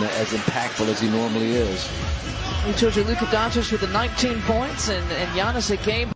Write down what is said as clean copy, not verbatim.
as impactful as he normally is. We told you Luka Doncic with the 19 points and Giannis a game.